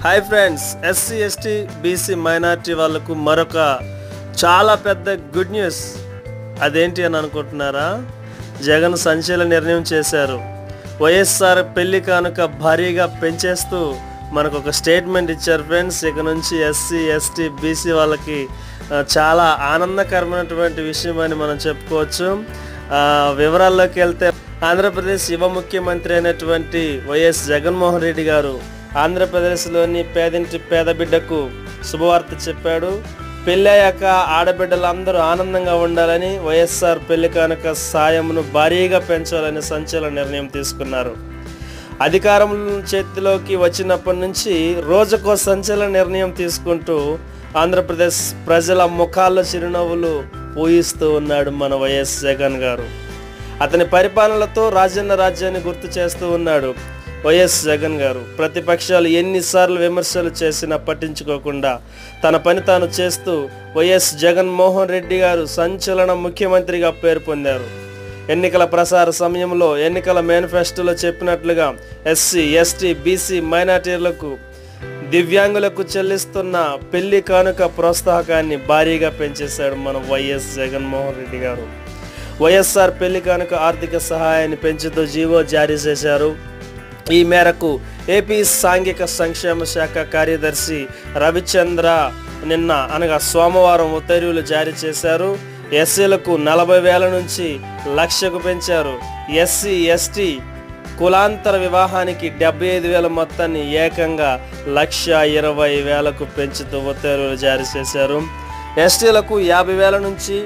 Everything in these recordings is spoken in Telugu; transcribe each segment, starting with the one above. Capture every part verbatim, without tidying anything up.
Hi friends, SC ST BC minority వాళ్ళకు మరొక చాలా పెద్ద గుడ్ న్యూస్. అదేంటి అని అనుకుంటున్నారా? జగన్ సంచలన నిర్ణయం చేశారు. వైఎస్ఆర్ పెళ్లి కానుక భారీగా పెంచేస్తూ మనకు ఒక స్టేట్మెంట్ ఇచ్చారు ఫ్రెండ్స్. ఇక నుంచి ఎస్సీ ఎస్టీ బీసీ వాళ్ళకి చాలా ఆనందకరమైనటువంటి విషయం అని మనం చెప్పుకోవచ్చు. వివరాల్లోకి వెళ్తే, ఆంధ్రప్రదేశ్ యువ ముఖ్యమంత్రి అయినటువంటి వైఎస్ జగన్మోహన్ రెడ్డి గారు ఆంధ్రప్రదేశ్లోని పేదింటి పేద బిడ్డకు శుభవార్త చెప్పాడు. పెళ్ళయ్యాక ఆడబిడ్డలందరూ ఆనందంగా ఉండాలని వైఎస్ఆర్ పెళ్లి కానుక సాయంను భారీగా పెంచాలని సంచలన నిర్ణయం తీసుకున్నారు. అధికారం చేతిలోకి వచ్చినప్పటి నుంచి రోజుకో సంచలన నిర్ణయం తీసుకుంటూ ఆంధ్రప్రదేశ్ ప్రజల ముఖాల్లో చిరునవ్వులు పూయిస్తూ ఉన్నాడు మన వైఎస్ జగన్ గారు. అతని పరిపాలనలతో రాజన్న రాజ్యాన్ని గుర్తు చేస్తూ ఉన్నాడు వైఎస్ జగన్ గారు. ప్రతిపక్షాలు ఎన్నిసార్లు విమర్శలు చేసినా పట్టించుకోకుండా తన పని తాను చేస్తూ వైఎస్ జగన్మోహన్ రెడ్డి గారు సంచలన ముఖ్యమంత్రిగా పేరు పొందారు. ఎన్నికల ప్రసార సమయంలో ఎన్నికల మేనిఫెస్టోలో చెప్పినట్లుగా ఎస్సీ ఎస్టీ బీసీ మైనారిటీలకు దివ్యాంగులకు చెల్లిస్తున్న పెళ్లి కానుక ప్రోత్సాహకాన్ని భారీగా పెంచేశాడు మన వైఎస్ జగన్మోహన్ రెడ్డి గారు. వైఎస్ఆర్ పెళ్లి కానుక ఆర్థిక సహాయాన్ని పెంచుతూ జీవో జారీ చేశారు. ఈ మేరకు ఏపీ సాంఘిక సంక్షేమ శాఖ కార్యదర్శి రవిచంద్ర నిన్న అనగా సోమవారం ఉత్తర్వులు జారీ చేశారు. ఎస్సీలకు నలభై వేల నుంచి లక్షకు పెంచారు. ఎస్సీ ఎస్టీ కులాంతర వివాహానికి డెబ్బై ఐదు వేల మొత్తాన్ని ఏకంగా లక్ష ఇరవై వేలకు పెంచుతూ ఉత్తర్వులు జారీ చేశారు. ఎస్టీలకు యాభై వేల నుంచి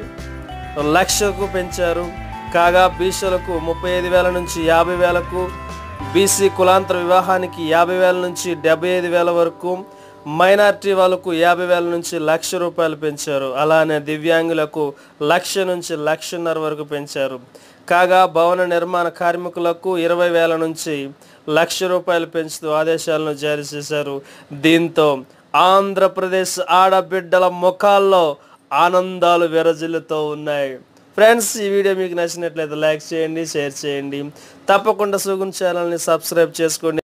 లక్షకు పెంచారు. కాగా బీసీలకు ముప్పై ఐదు వేల నుంచి యాభై వేలకు, బీసీ కులాంతర వివాహానికి యాభై వేల నుంచి డెబ్బై ఐదు వేల వరకు, మైనార్టీ వాళ్ళకు యాభై వేల నుంచి లక్ష రూపాయలు పెంచారు. అలానే దివ్యాంగులకు లక్ష నుంచి లక్షన్నర వరకు పెంచారు. కాగా భవన నిర్మాణ కార్మికులకు ఇరవై వేల నుంచి లక్ష రూపాయలు పెంచుతూ ఆదేశాలను జారీ చేశారు. దీంతో ఆంధ్రప్రదేశ్ ఆడబిడ్డల ముఖాల్లో ఆనందాలు విరజిల్లుతూ ఉన్నాయి. ఫ్రెండ్స్, ఈ వీడియో మీకు నచ్చినట్లయితే లైక్ చేయండి, షేర్ చేయండి. తప్పకుండా సుగుణ్ ఛానల్ని సబ్స్క్రైబ్ చేసుకోండి.